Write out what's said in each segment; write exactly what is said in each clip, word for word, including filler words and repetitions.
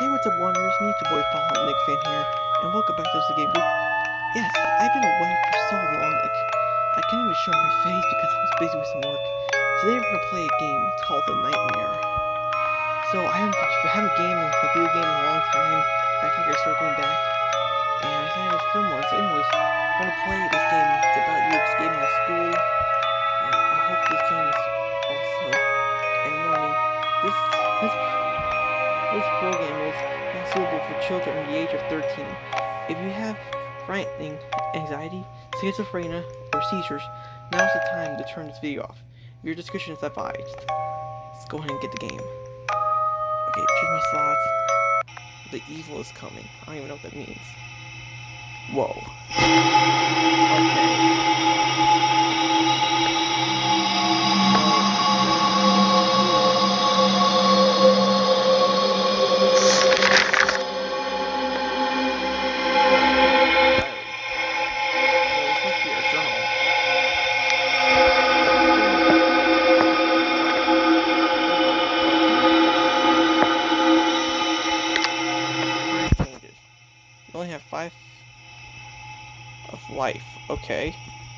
Hey, what's up, Wanderers? Me, your boy Fallout Nick Fan here, and welcome back to the game group. Yes, I've been away for so long, like, I can't even show my face because I was busy with some work. Today we're gonna play a game. It's called The Nightmare. So I haven't had a game, a video game in a long time. I figured I'd start going back, and I decided to film one. So anyways, I'm gonna play this game. It's about you escaping a school, and I hope this game is also, and warning, this, this, this program is not suitable for children under the age of thirteen. If you have frightening anxiety, schizophrenia, or seizures, now's the time to turn this video off. Your discretion is advised. Let's go ahead and get the game. Okay, choose my slots. The evil is coming. I don't even know what that means. Whoa. Okay. Five of life. Okay.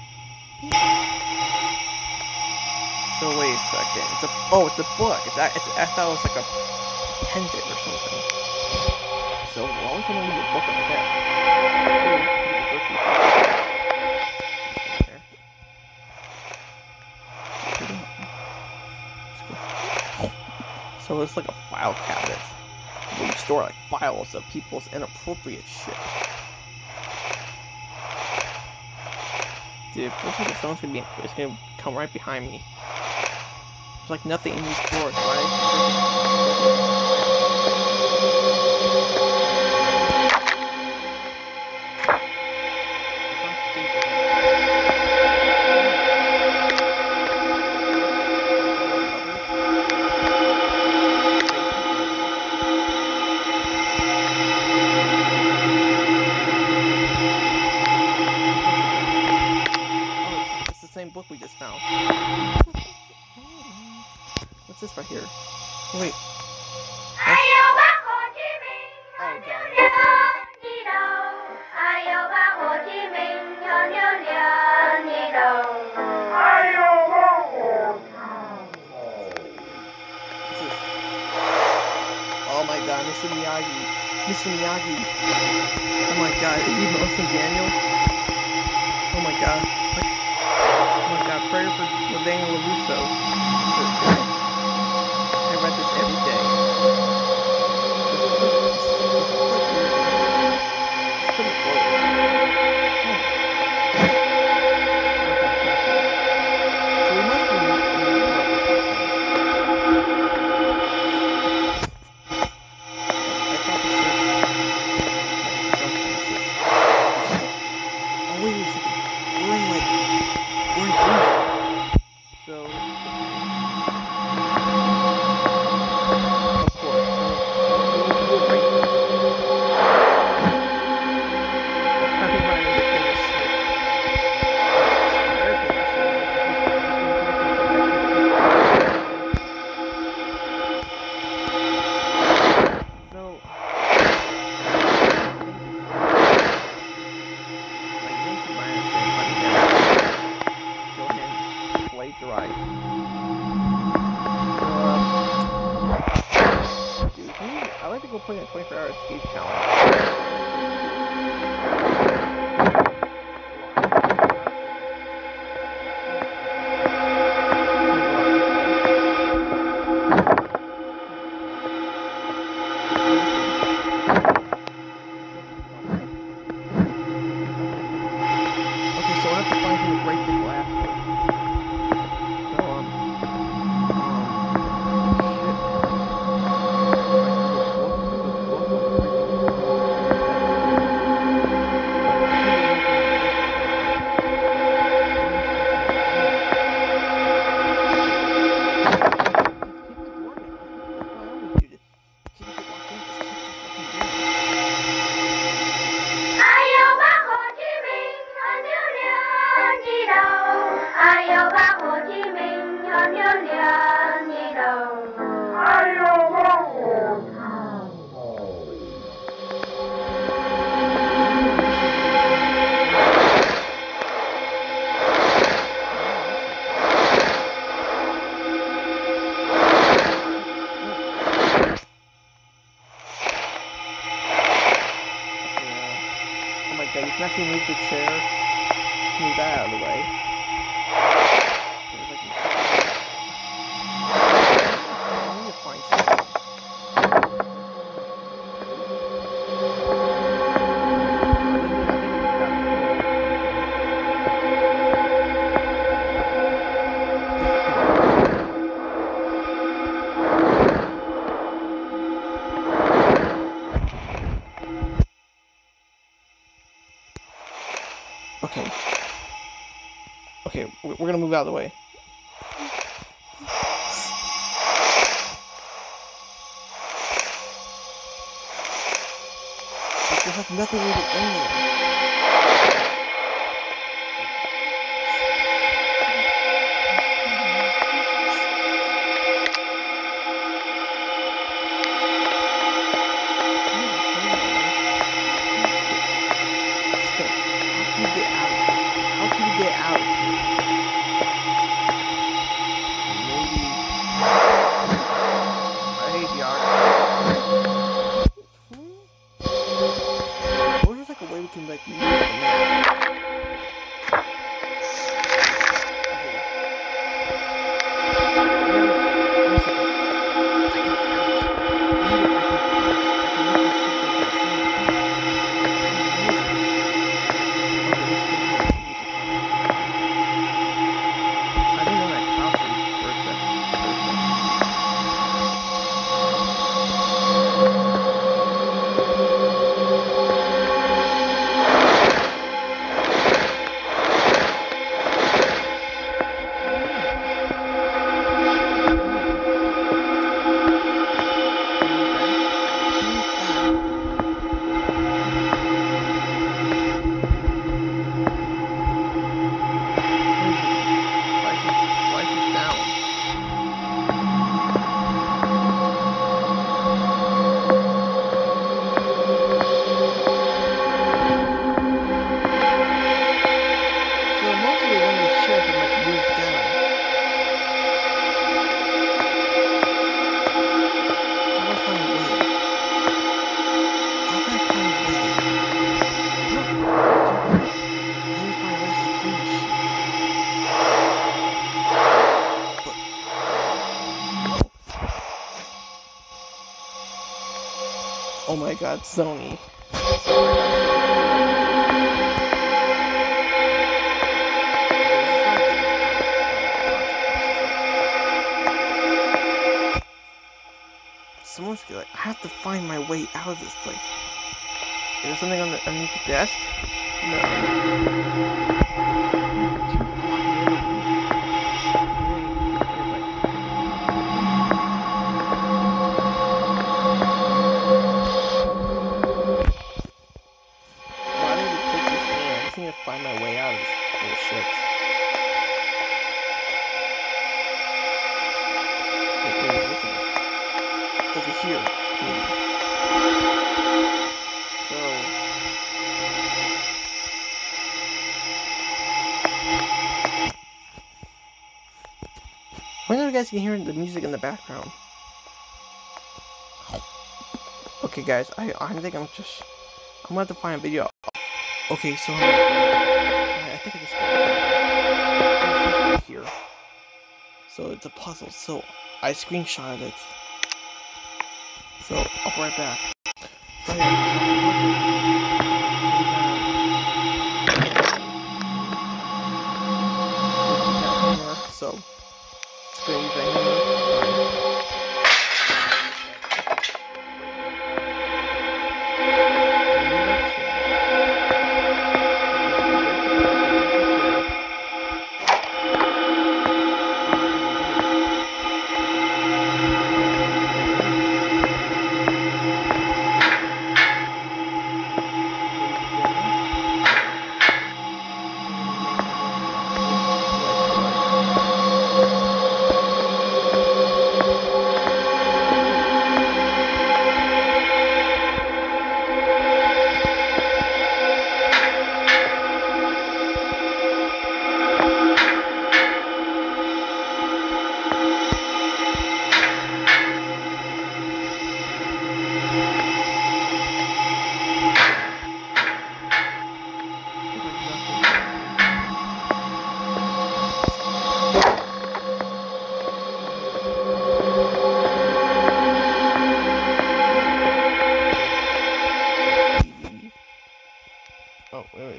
So wait a second. It's a oh, it's a book. It's a, it's a, I thought it was like a pendant or something. So why would someone leave a book on the desk? So it's like a file cabinet. Where you store like files of people's inappropriate shit. Dude, it feels like someone's gonna be it's gonna come right behind me. There's like nothing in these drawers, right? Book we just found. What's this right here? Wait. That's... Oh god. What's this? Oh my god, Mister Miyagi. Mister Miyagi. Oh my god, is he Nelson Daniel? Oh my god. Prayer for Daniel LaRusso. I read this every day. This is like, this is, this is like weird. It's pretty cool. So we must be in the world or something. I thought this was something. Oh wait a second. We're in like we're in Asia. So, of course, so, so we will break this. Everybody is a famous shit. Very famous So, like, nature virus and money damage. Go ahead and plagiarize. I like to go play a twenty-four hour escape challenge. Okay, so I have to find him to break the glass with. So, um... can actually move the chair. Move that out of the way. I need to find something. Okay. Okay, we're gonna move out of the way. There's like nothing even in there. Oh my god, Sony. Someone's like, I have to find my way out of this place. Is there something on the, underneath the desk? No. Find my way out of this bullshit. Wait, wait, listen. Over here, maybe. So... I wonder if you guys can hear the music in the background. Okay guys, I, I think I'm just... I'm gonna have to find a video. Okay, so... I think I just got it right here. So it's a puzzle. So I screenshotted it. So I'll be right back. So, yeah. So it's going right here.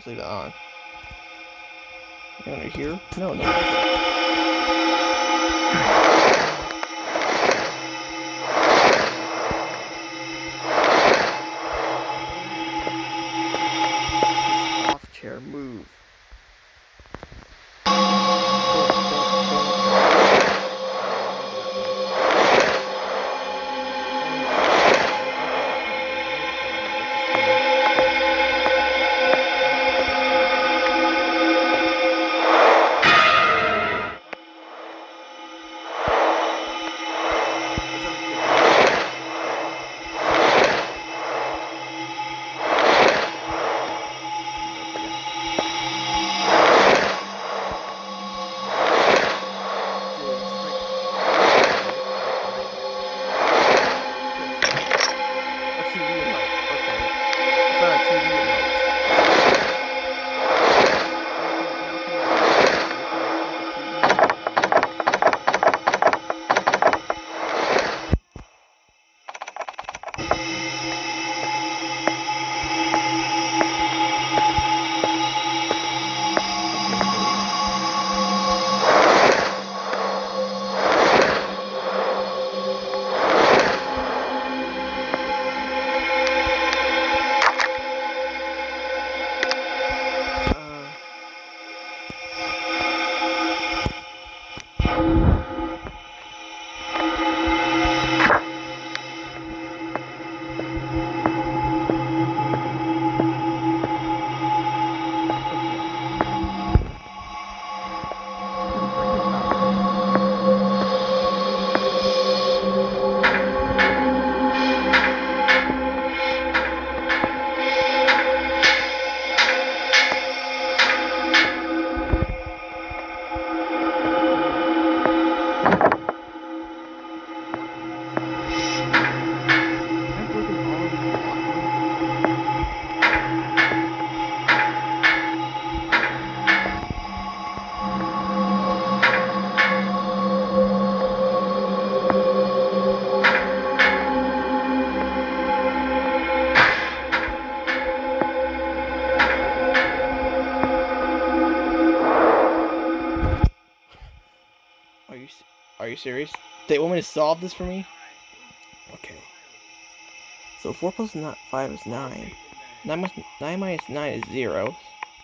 just leave it on. Under here? No, no. Off chair, move. Are you serious? They want me to solve this for me? Okay. So four plus not five is nine. Nine minus nine minus nine is zero.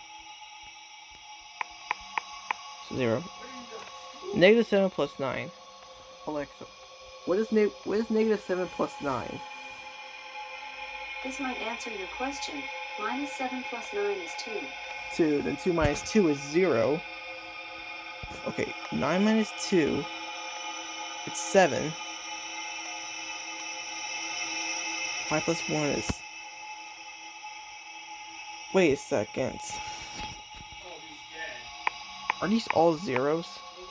So zero. Negative seven plus nine. Alexa, what is ne what is negative seven plus nine? This might answer your question. Minus seven plus nine is two. Two. Then two minus two is zero. Okay, nine minus two. It's seven. Five plus one is. Wait a second. Are these all zeros?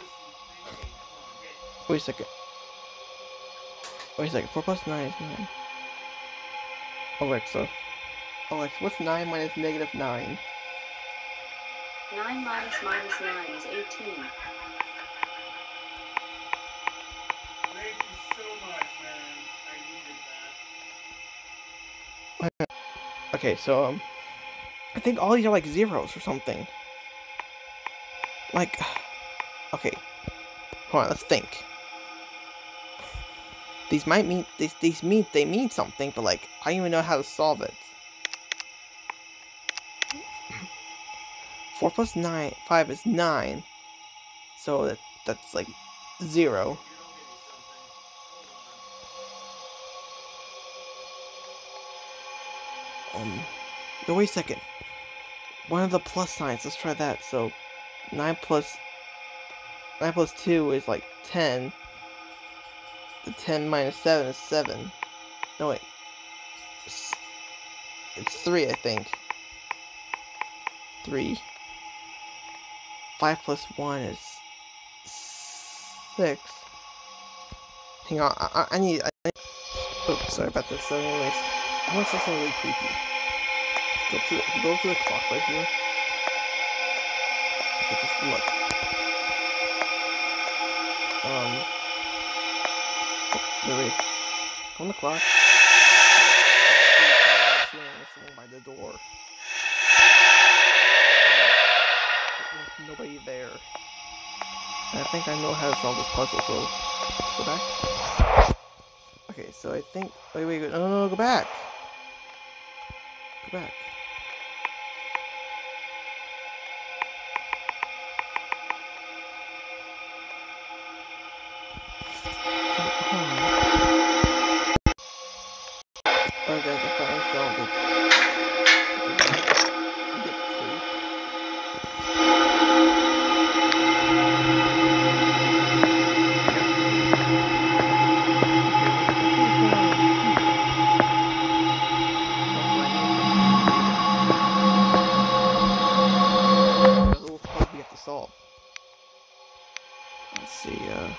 Wait a second. Wait a second. Four plus nine is nine. Alexa. Alexa, what's nine minus negative nine? Nine minus minus nine is eighteen. Thank you so much, man. I needed that. Okay, so um, I think all these are like zeros or something. Like, okay, hold on, let's think. These might mean these these mean they mean something, but like I don't even know how to solve it. Four plus nine, five is nine, so that that's like zero. Um, no, wait a second. One of the plus signs. Let's try that. So, nine plus nine plus two is like ten. The ten minus seven is seven. No wait. It's, it's three, I think. Three. Five plus one is six. Hang on. I, I need. I need oh, sorry about this. So, anyways, I want to say something really creepy. Go to the, go to the clock right here. Okay, just look. Um. Wait, wait. On the clock. Someone by the door. think I know how to solve this puzzle, so let's go back. Okay, so I think... Wait, wait, wait. No, no, no, go back. Go back. Come on. Oh, guys, I finally solved it. Get tape. Solve. Let's see, uh...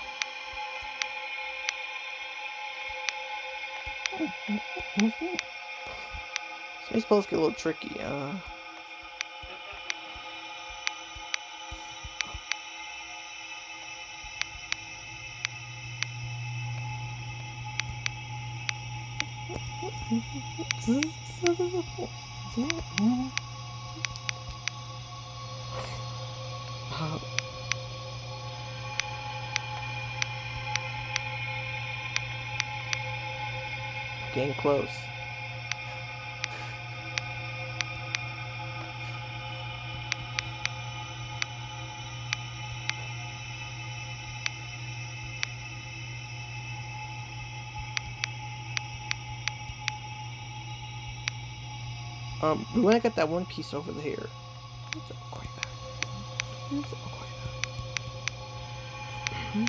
Some of these puzzles get a little tricky, uh... Uh, getting close. Um, we want to get that one piece over here. It's not quite that. It's not quite that. Mm-hmm.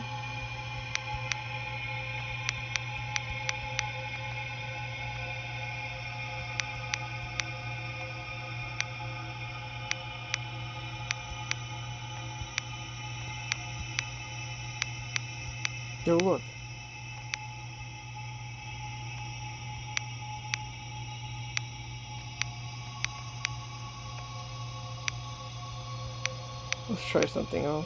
Yo, look. Let's try something else.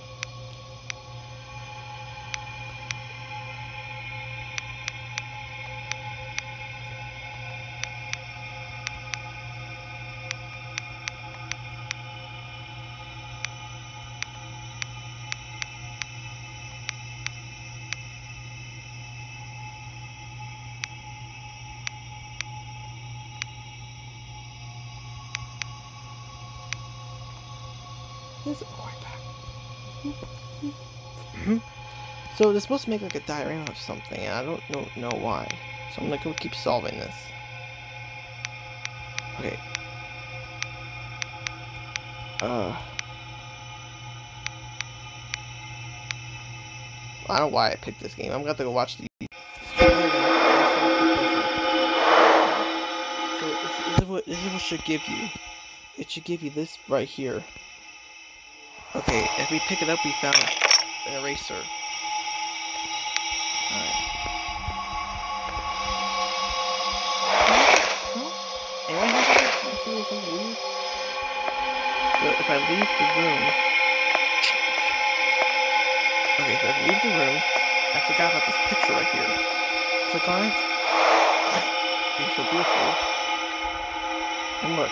It's not quite back. So they're supposed to make like a diagram of something, and I don't know, know why. So I'm gonna keep solving this. Okay. Uh. I don't know why I picked this game. I'm gonna have to go watch the. So this, this, is what, this is what it should give you. It should give you this right here. Okay, if we pick it up, we found an eraser. Alright. Anyone have something weird? So if I leave the room... Okay, so if I leave the room, I forgot about this picture right here. Click on it. It's so beautiful. And look.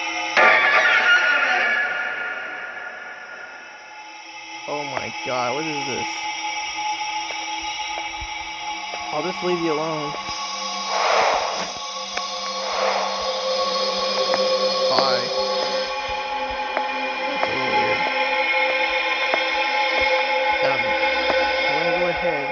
Oh my god, what is this? I'll just leave you alone. Bye. That's a little weird. Um, I'm gonna go ahead.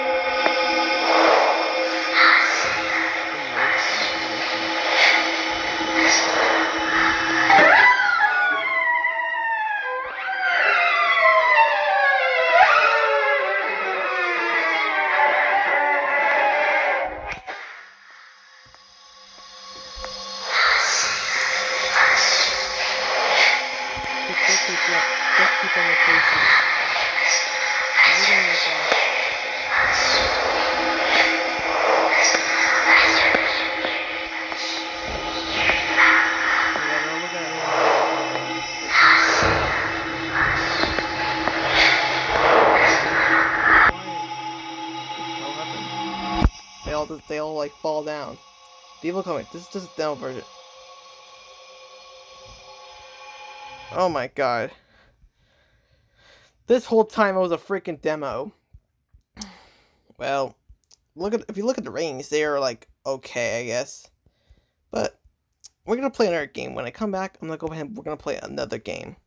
Duct tape on their faces. Everything like that. Yeah, they'll look at me. What happened? They all just, they all like fall down. People coming. This is just a demo version. Oh my god. This whole time it was a freaking demo. Well, look at if you look at the ratings, they are like okay, I guess. But we're gonna play another game. When I come back, I'm gonna go ahead and we're gonna play another game.